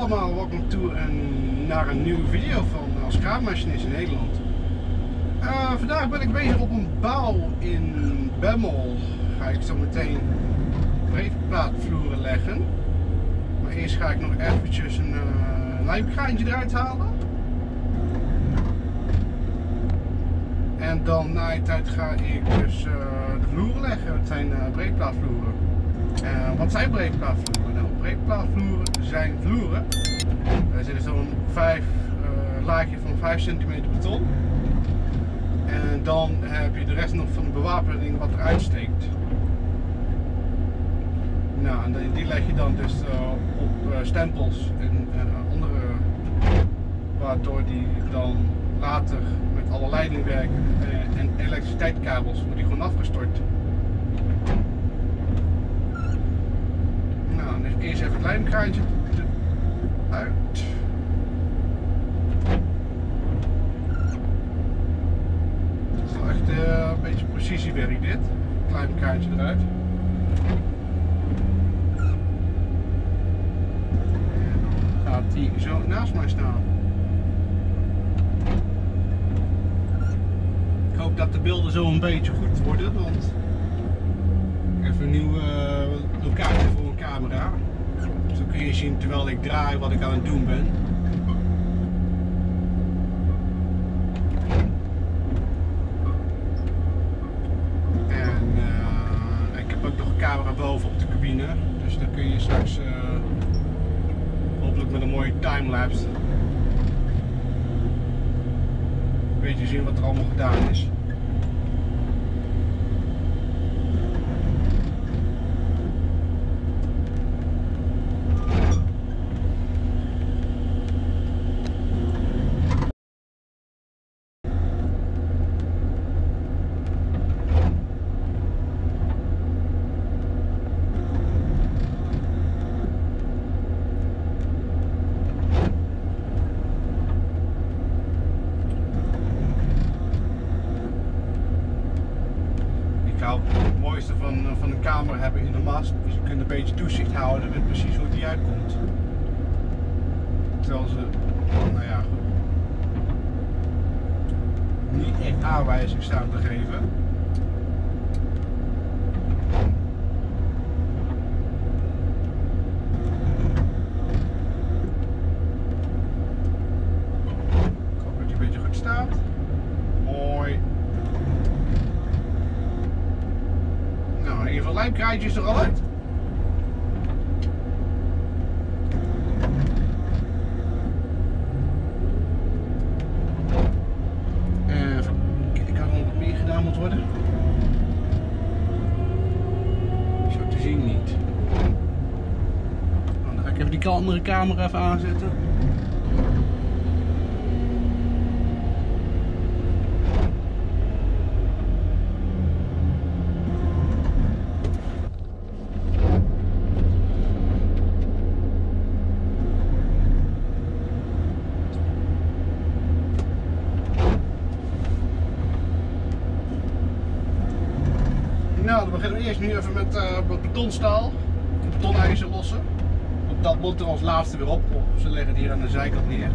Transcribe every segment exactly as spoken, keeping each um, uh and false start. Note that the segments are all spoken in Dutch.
allemaal, welkom toe en naar een nieuwe video van als kraanmachinist in Nederland. Uh, vandaag ben ik bezig op een bouw in Bemmel. Ga ik zo meteen breedplaatvloeren leggen. Maar eerst ga ik nog eventjes een uh, lijmkraantje eruit halen. En dan na die tijd ga ik dus uh, de vloeren leggen. Het zijn uh, breedplaatvloeren. Uh, wat zijn breedplaatvloeren? Nou, breedplaatvloeren zijn vloeren. Er zit zo'n vijf uh, laagje van vijf centimeter beton. En dan heb je de rest nog van de bewapening wat eruit steekt. Nou, en die leg je dan dus uh, op uh, stempels en uh, andere, waardoor die dan later met alle leidingwerk uh, en elektriciteitskabels wordt die gewoon afgestort. Nou, dus eerst even het lijmkraantje uit. Het is wel echt uh, een beetje precisiewerk dit. Het lijmkraantje eruit. En dan gaat die zo naast mij staan. Ik hoop dat de beelden zo een beetje goed worden, want ik heb een nieuwe uh, locatie voor een camera. Zo kun je zien terwijl ik draai wat ik aan het doen ben. En uh, ik heb ook nog een camera boven op de cabine, dus dan kun je straks uh, hopelijk met een mooie timelapse een beetje zien wat er allemaal gedaan is. Het mooiste van, van een camera hebben in de mast is je kunt een beetje toezicht houden met precies hoe die uitkomt. Terwijl ze, nou ja, niet echt aanwijzing staan te geven. Ik hoop dat die een beetje goed staat. Mooi. Nou, in ieder geval lijmkraantjes er al uit. Uh, even kijken of er nog wat meer gedaan moet worden. Zo te zien niet. Nou, dan ga ik even die andere camera even aanzetten. Nou, dan beginnen we eerst nu even met uh, betonstaal, betonijzer lossen. Dat moet er als laatste weer op, of ze leggen het hier aan de zijkant neer.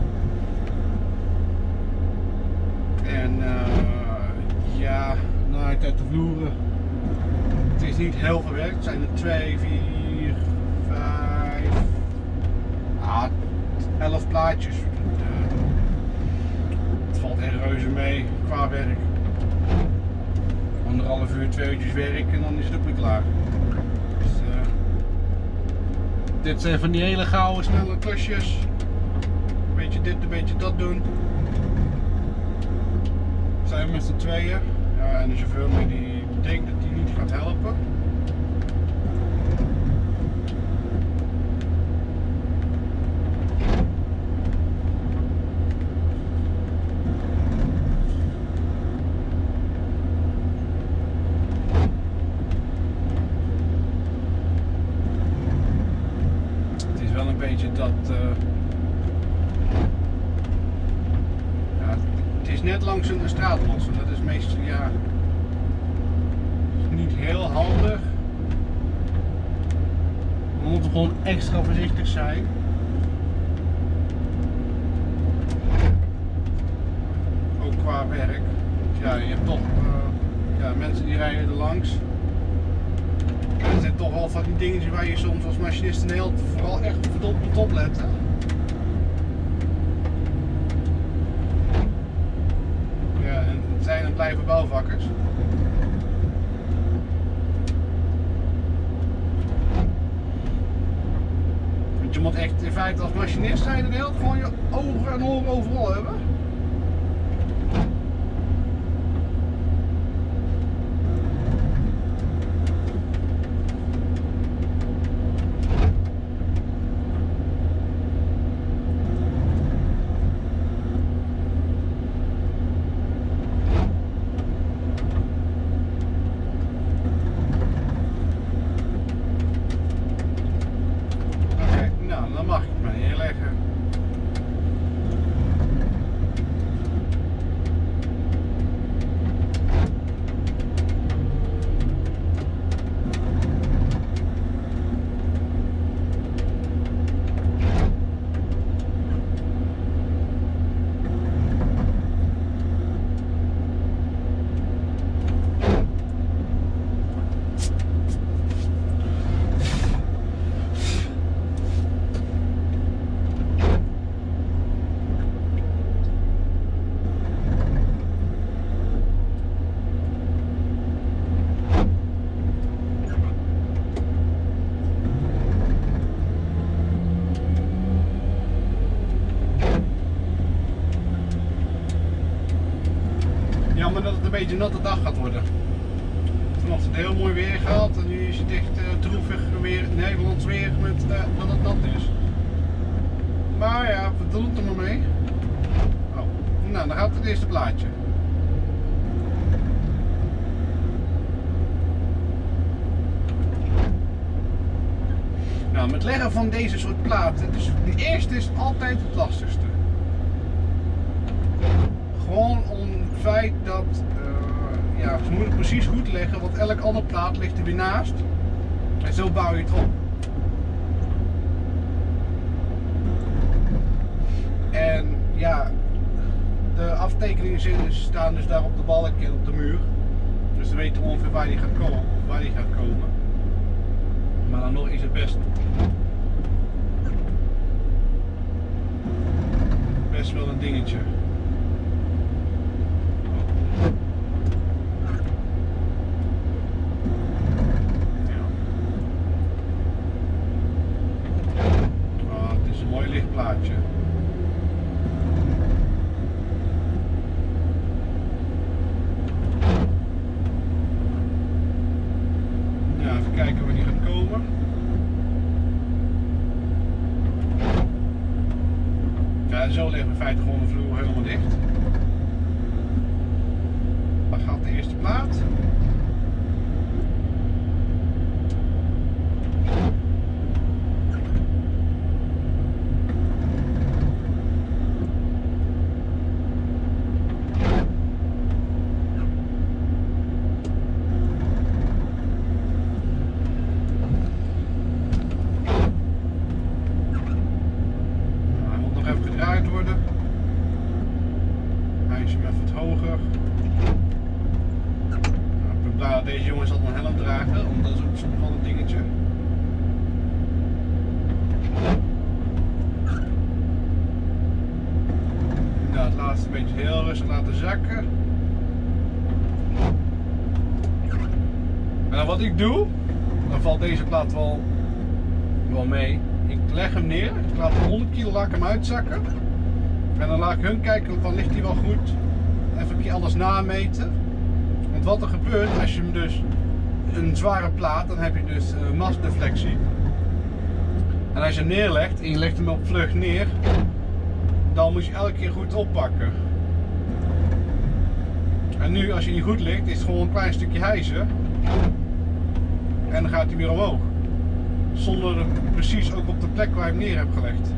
En uh, ja, nou, uit de vloeren. Het is niet heel veel werk, het zijn er twee, vier, vijf, ah, elf plaatjes. Uh, het valt echt reuze mee qua werk. Anderhalf uur, twee uurtjes werk en dan is het ook weer klaar. Dus, uh, dit zijn van die hele gouden snelle klusjes. Een beetje dit, een beetje dat doen. Zijn we met z'n tweeën. Ja, en de chauffeur mee die denkt dat hij niet gaat helpen. Beetje dat uh, ja, het is net langs een straat lossen, dat is meestal ja is niet heel handig. We moeten gewoon extra voorzichtig zijn. qua werk. Ja, je hebt toch uh, ja, mensen die rijden er langs. En er zijn toch wel van die dingen waar je soms als machinist een heel, vooral echt verdomd moet opletten. Ja, en het zijn en blijven bouwvakkers. Want je moet echt in feite als machinist zijn en heel gewoon je ogen en oren overal hebben. Jammer dat het een beetje een natte dag gaat worden. Vanochtend heel mooi weer gehad en nu is het echt uh, droevig weer, Nederlands weer met uh, dat het nat is. Maar ja, we doen het er maar mee. Oh, nou, dan gaat het eerste plaatje. Nou, met leggen van deze soort platen, dus de eerste is altijd het lastigste. Gewoon om het feit dat, uh, ja, ze moeten precies goed leggen, want elk ander plaat ligt er weer naast. En zo bouw je het op. En ja, de aftekeningen staan dus daar op de balk en op de muur. Dus we weten ongeveer waar die gaat komen, of waar die gaat komen. Maar dan nog is het best, best wel een dingetje. Plaatje. Ja, even kijken waar die gaat komen. Ja, zo leggen we in feite gewoon de vloer helemaal dicht. Daar gaat de eerste plaat. Deze jongen zal een helm dragen, want dat is ook soms wel een dingetje. Nou, het laatste een beetje heel rustig laten zakken. En wat ik doe, dan valt deze plaat wel, wel mee. Ik leg hem neer, ik laat hem honderd kilo, laat ik hem uitzakken. En dan laat ik hun kijken van ligt hij wel goed. Even een keer alles nameten. Want wat er gebeurt als je hem dus een zware plaat, dan heb je dus uh, massdeflectie. En als je hem neerlegt en je legt hem op vlug neer, dan moet je elke keer goed oppakken. En nu als je niet goed ligt, is het gewoon een klein stukje hijsen. En dan gaat hij weer omhoog. Zonder precies ook op de plek waar je hem neer hebt gelegd.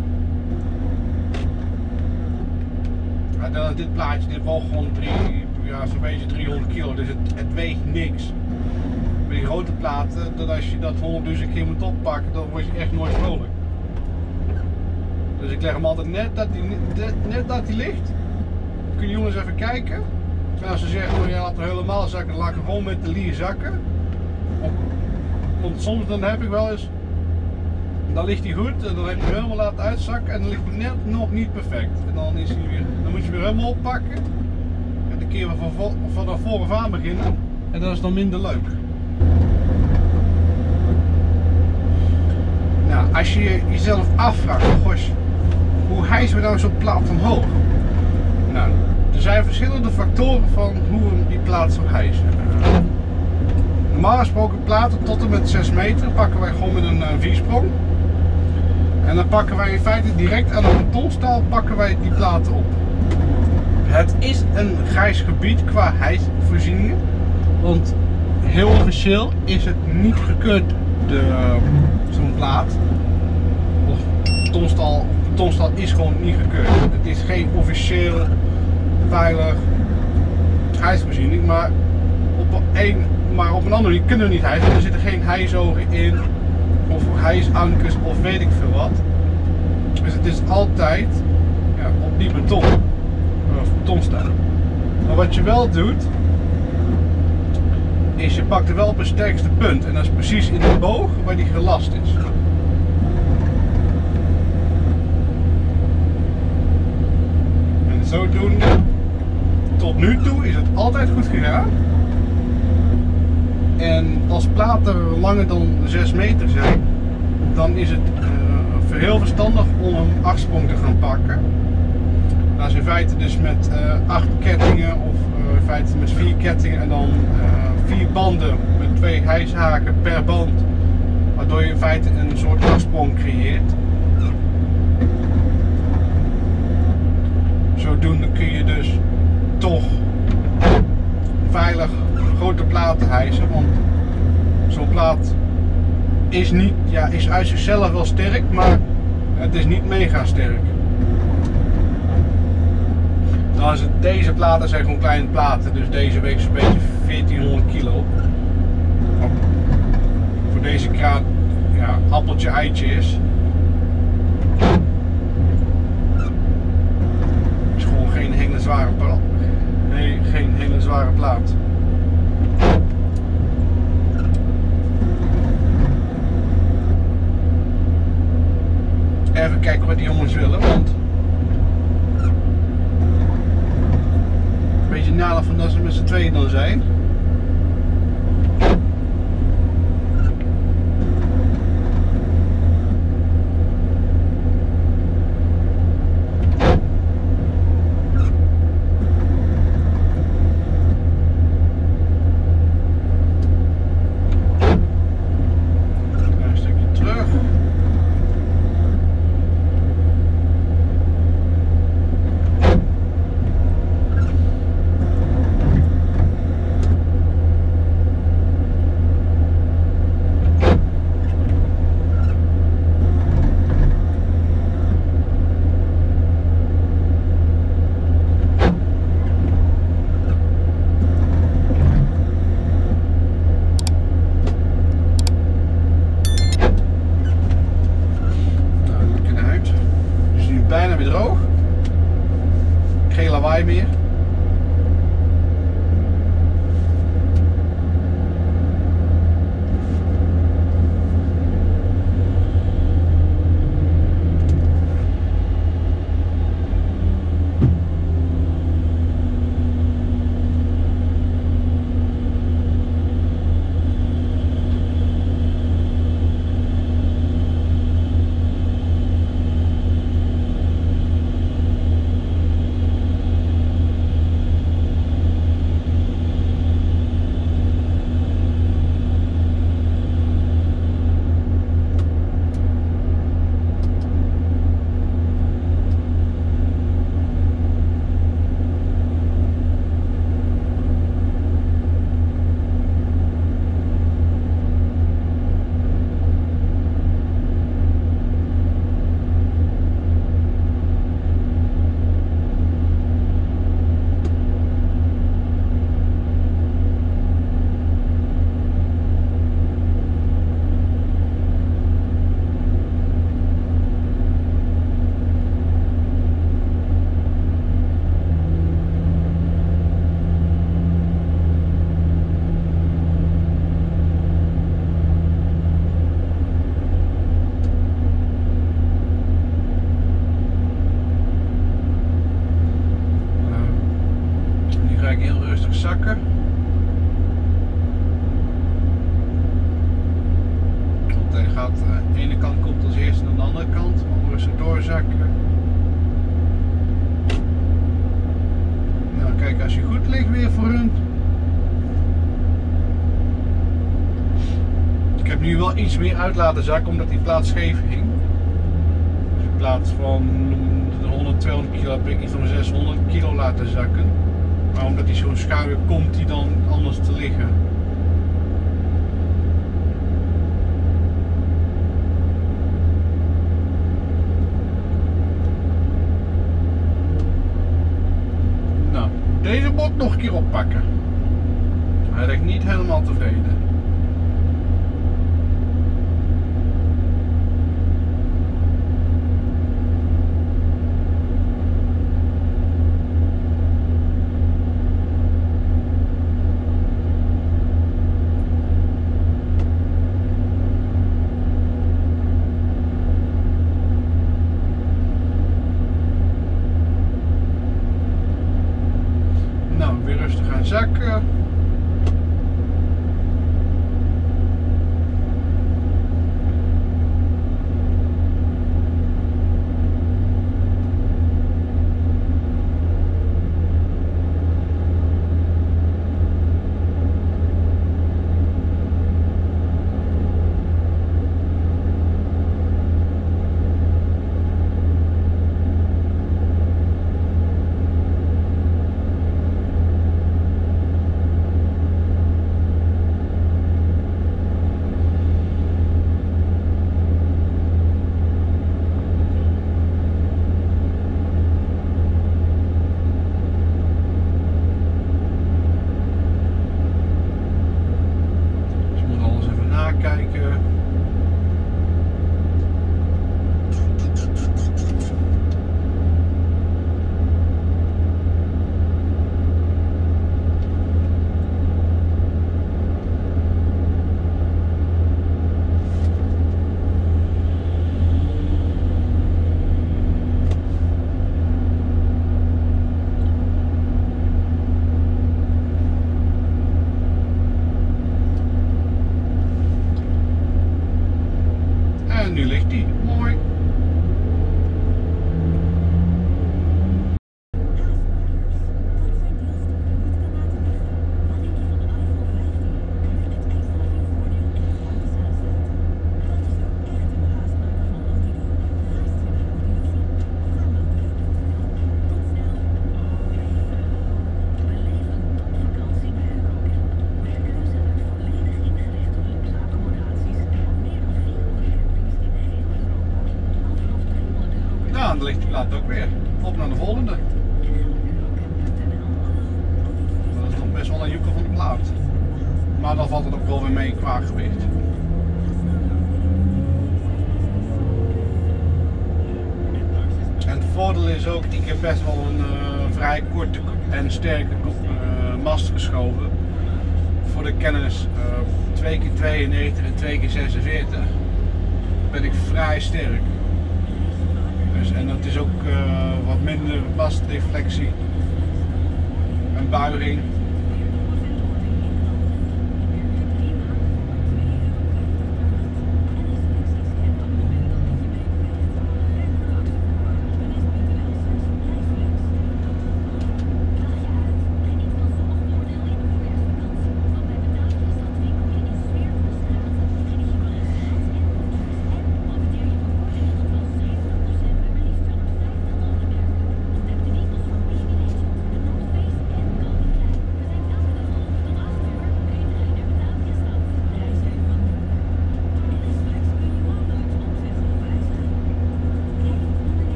Dit plaatje, dit wel gewoon drie, ja, zo'n beetje driehonderd kilo, dus het, het weegt niks. Bij die grote platen, dat als je dat honderdduizend keer moet oppakken, dan word je echt nooit vrolijk. Dus ik leg hem altijd net dat hij net dat hij ligt. Kunnen jongens even kijken. En als ze zeggen, oh, je laat hem helemaal zakken, dan laat ik hem gewoon met de lier zakken. Want soms dan heb ik wel eens, dan ligt hij goed en dan heb je hem helemaal laten uitzakken en dan ligt hij net nog niet perfect. En dan, is hij weer, dan moet je weer helemaal oppakken en de keer van, van vooraf aan beginnen en dat is dan minder leuk. Nou, als je jezelf afvraagt, gosh, hoe hijsen we nou zo'n plaat omhoog? Nou, er zijn verschillende factoren van hoe we die plaat zo hijsen. Normaal gesproken platen tot en met zes meter pakken wij gewoon met een uh, viersprong. En dan pakken wij in feite direct aan de betonstaal pakken wij die platen op. Het is een grijs gebied qua hijsvoorzieningen. Want heel officieel is het niet gekeurd, uh, zo'n plaat. Of betonstaal, betonstaal is gewoon niet gekeurd. Het is geen officieel veilig hijsvoorziening, maar op een Maar op een andere manier kunnen we niet hijsen. Er zitten geen hijsogen in, of hijsankers, of weet ik veel wat. Dus het is altijd ja, op die beton, of betonstaal. Maar wat je wel doet, is je pakt er wel op het sterkste punt. En dat is precies in de boog waar die gelast is. En zodoende, tot nu toe is het altijd goed gegaan. En als platen langer dan zes meter zijn, dan is het uh, heel verstandig om een achtsprong te gaan pakken. Dat is in feite dus met uh, acht kettingen of uh, in feite met vier kettingen en dan uh, vier banden met twee hijshaken per band. Waardoor je in feite een soort achtsprong creëert. Zodoende kun je dus toch veilig grote platen hijsen, want zo'n plaat is niet, ja, is uit zichzelf wel sterk, maar het is niet mega sterk. Nou, is het, deze platen zijn gewoon kleine platen, dus deze weegt zo'n beetje veertienhonderd kilo. Voor deze kraan, ja, appeltje eitje is. Is gewoon geen hele zware plaat. Nee, geen hele zware plaat. Even kijken wat die jongens willen, want een beetje nadeel van dat ze met z'n tweeën dan zijn. Bijna weer droog. Geen lawaai meer. gaat uh, de ene kant komt als eerste naar de andere kant, maar ze doorzakken. Nou kijk, als je goed ligt weer voor hun. Ik heb nu wel iets meer uit laten zakken omdat die plaat scheef hing. Dus in plaats van honderd, tweehonderd kilo heb ik iets van zeshonderd kilo laten zakken. Maar omdat hij zo'n schuin komt hij dan anders te liggen. Nou, deze bot nog een keer oppakken. Hij ligt niet helemaal tevreden. Zakken. En nu ligt die. Mooi. Dan ligt die plaat ook weer. Op naar de volgende. Dat is nog best wel een joekel van de plaat. Maar dan valt het ook wel weer mee qua gewicht. En het voordeel is ook, ik heb best wel een uh, vrij korte en sterke uh, mast geschoven. Voor de kennis uh, twee keer tweeënnegentig en twee keer zesenveertig ben ik vrij sterk. Dus, en dat is ook uh, wat minder mastdeflectie en buiging.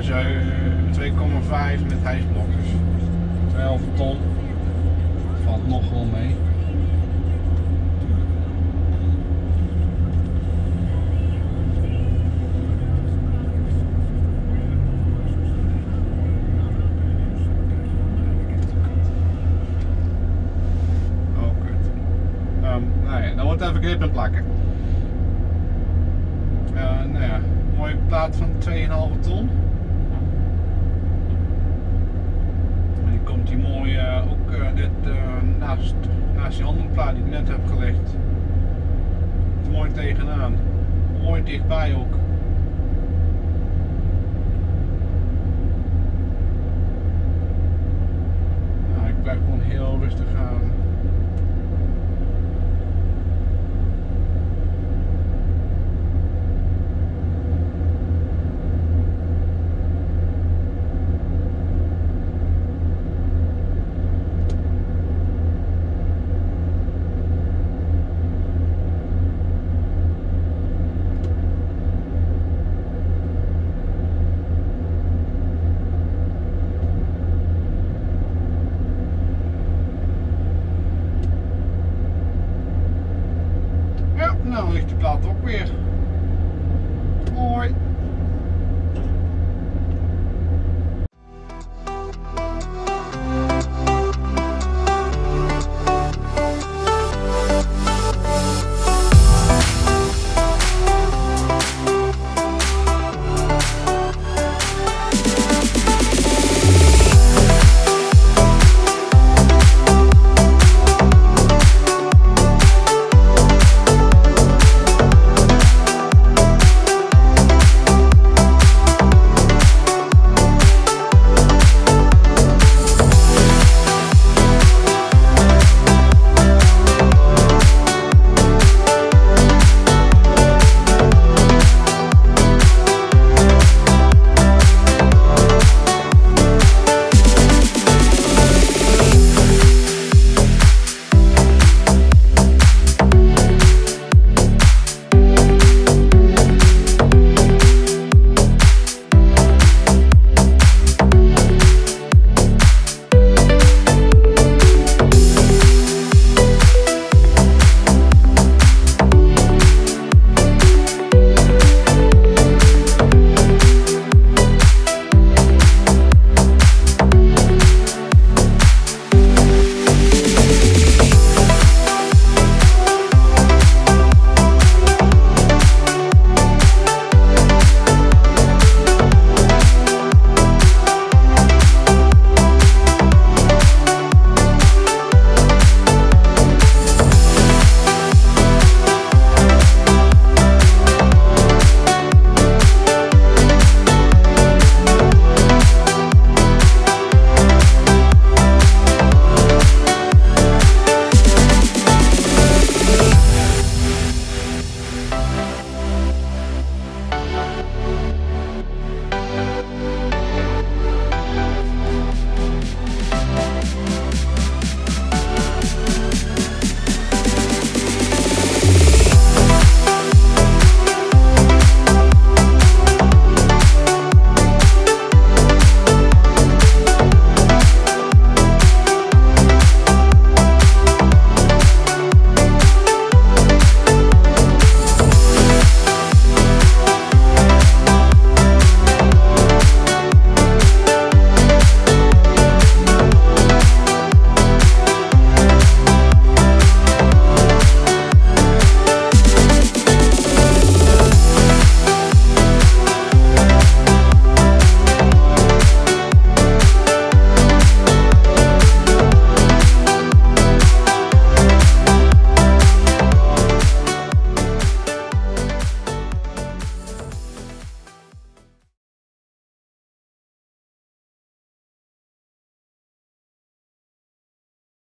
twee komma vijf met hijsblokjes. twaalf ton. Valt nog wel mee. Dan wordt even grip en plakken. Uh, nou ja, mooie plaat van twee komma vijf ton. En die komt hier mooi uh, ook uh, dit, uh, naast, naast die andere plaat die ik net heb gelegd. Mooi tegenaan. Mooi dichtbij ook. Nou, ik blijf gewoon heel rustig gaan. Nou ligt de plaat ook weer. Mooi.